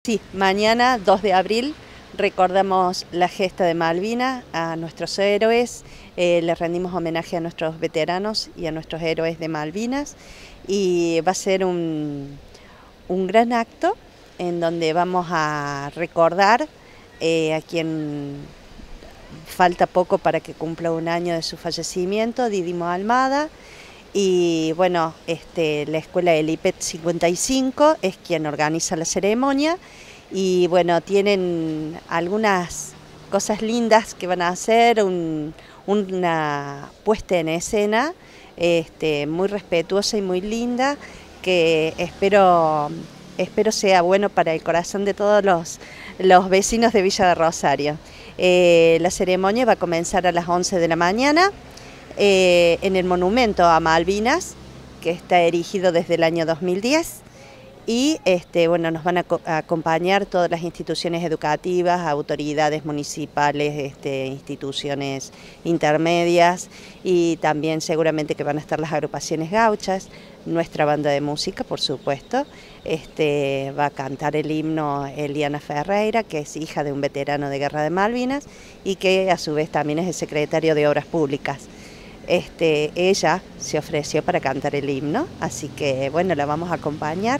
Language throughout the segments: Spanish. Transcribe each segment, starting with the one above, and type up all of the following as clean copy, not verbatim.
Sí, mañana 2 de abril recordamos la gesta de Malvinas, a nuestros héroes, les rendimos homenaje a nuestros veteranos y a nuestros héroes de Malvinas y va a ser un gran acto en donde vamos a recordar a quien falta poco para que cumpla un año de su fallecimiento, Didimo Almada. Y bueno, la escuela del IPET 55 es quien organiza la ceremonia y bueno, tienen algunas cosas lindas que van a hacer, una puesta en escena muy respetuosa y muy linda que espero sea bueno para el corazón de todos los vecinos de Villa de Rosario. La ceremonia va a comenzar a las 11 de la mañana. En el monumento a Malvinas, que está erigido desde el año 2010, y bueno, nos van a acompañar todas las instituciones educativas, autoridades municipales, instituciones intermedias, y también seguramente que van a estar las agrupaciones gauchas, nuestra banda de música, por supuesto. Va a cantar el himno Eliana Ferreira, que es hija de un veterano de Guerra de Malvinas y que a su vez también es el secretario de Obras Públicas. Ella se ofreció para cantar el himno, así que bueno, la vamos a acompañar.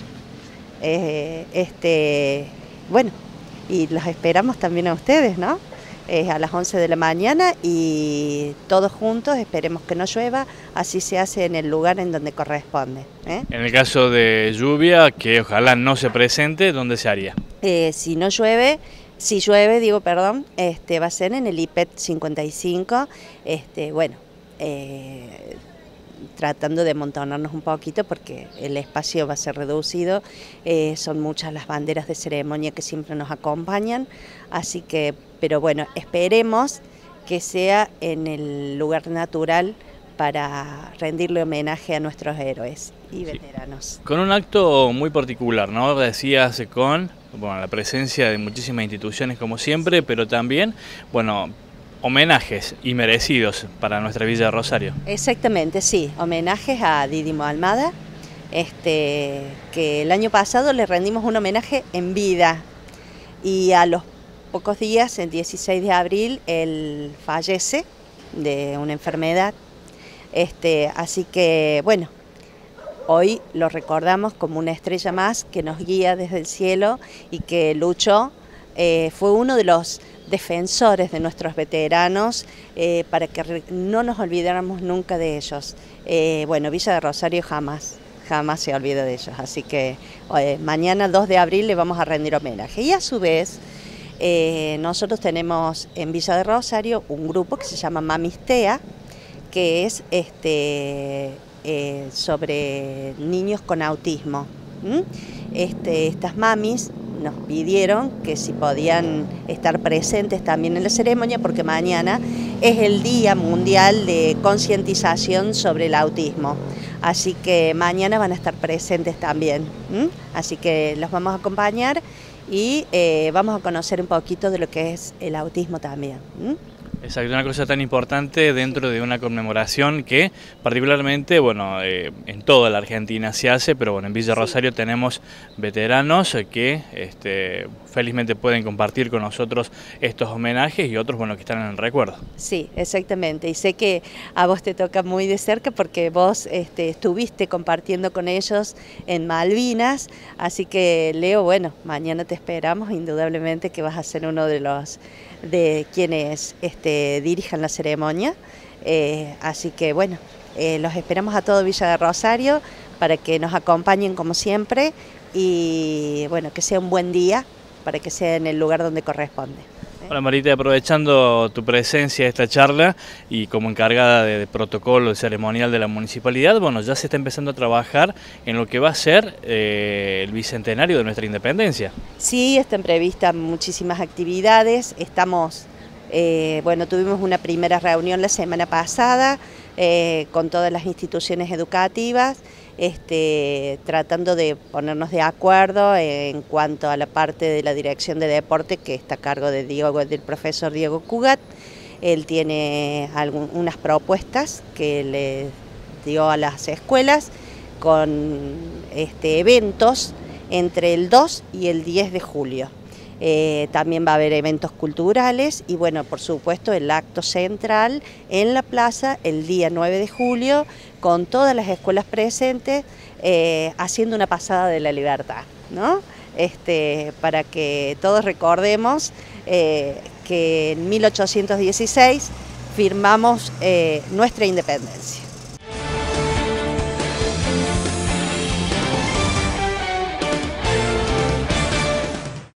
Bueno, y los esperamos también a ustedes, ¿no? A las 11 de la mañana y todos juntos, esperemos que no llueva, así se hace en el lugar en donde corresponde. En el caso de lluvia, que ojalá no se presente, ¿dónde se haría? Si no llueve, si llueve, digo, perdón, va a ser en el IPET 55, bueno, tratando de amontonarnos un poquito porque el espacio va a ser reducido, son muchas las banderas de ceremonia que siempre nos acompañan, así que, pero bueno, esperemos que sea en el lugar natural para rendirle homenaje a nuestros héroes y veteranos. Sí. Con un acto muy particular, ¿no? Decías con la presencia de muchísimas instituciones como siempre, pero también, bueno, homenajes y merecidos para nuestra Villa de Rosario. Exactamente, sí, homenajes a Didimo Almada, que el año pasado le rendimos un homenaje en vida y a los pocos días, el 16 de abril, él fallece de una enfermedad, así que bueno, hoy lo recordamos como una estrella más que nos guía desde el cielo y que luchó, fue uno de los defensores de nuestros veteranos para que no nos olvidáramos nunca de ellos. Bueno, Villa de Rosario jamás se olvida de ellos, así que mañana 2 de abril le vamos a rendir homenaje. Y a su vez, nosotros tenemos en Villa de Rosario un grupo que se llama Mamistea, que es sobre niños con autismo. Estas mamis nos pidieron que si podían estar presentes también en la ceremonia porque mañana es el Día Mundial de Concientización sobre el Autismo. Así que mañana van a estar presentes también. Así que los vamos a acompañar y vamos a conocer un poquito de lo que es el autismo también. Exacto, una cosa tan importante dentro de una conmemoración que particularmente, bueno, en toda la Argentina se hace, pero bueno, en Villa Rosario tenemos veteranos que felizmente pueden compartir con nosotros estos homenajes y otros, bueno, que están en el recuerdo. Sí, exactamente, y sé que a vos te toca muy de cerca porque vos estuviste compartiendo con ellos en Malvinas, así que Leo, bueno, mañana te esperamos, indudablemente que vas a ser uno de quienes dirijan la ceremonia, así que bueno, los esperamos a todo Villa de Rosario para que nos acompañen como siempre y bueno, que sea un buen día para que sea en el lugar donde corresponde. Hola Marita, aprovechando tu presencia en esta charla y como encargada de protocolo ceremonial de la municipalidad, bueno, ya se está empezando a trabajar en lo que va a ser el bicentenario de nuestra independencia. Sí, están previstas muchísimas actividades, bueno, tuvimos una primera reunión la semana pasada con todas las instituciones educativas, tratando de ponernos de acuerdo en cuanto a la parte de la dirección de deporte que está a cargo del profesor Diego Cugat. Él tiene unas propuestas que le dio a las escuelas con eventos entre el 2 y el 10 de julio. También va a haber eventos culturales y bueno, por supuesto el acto central en la plaza el día 9 de julio con todas las escuelas presentes haciendo una pasada de la libertad, ¿no? Para que todos recordemos que en 1816 firmamos nuestra independencia.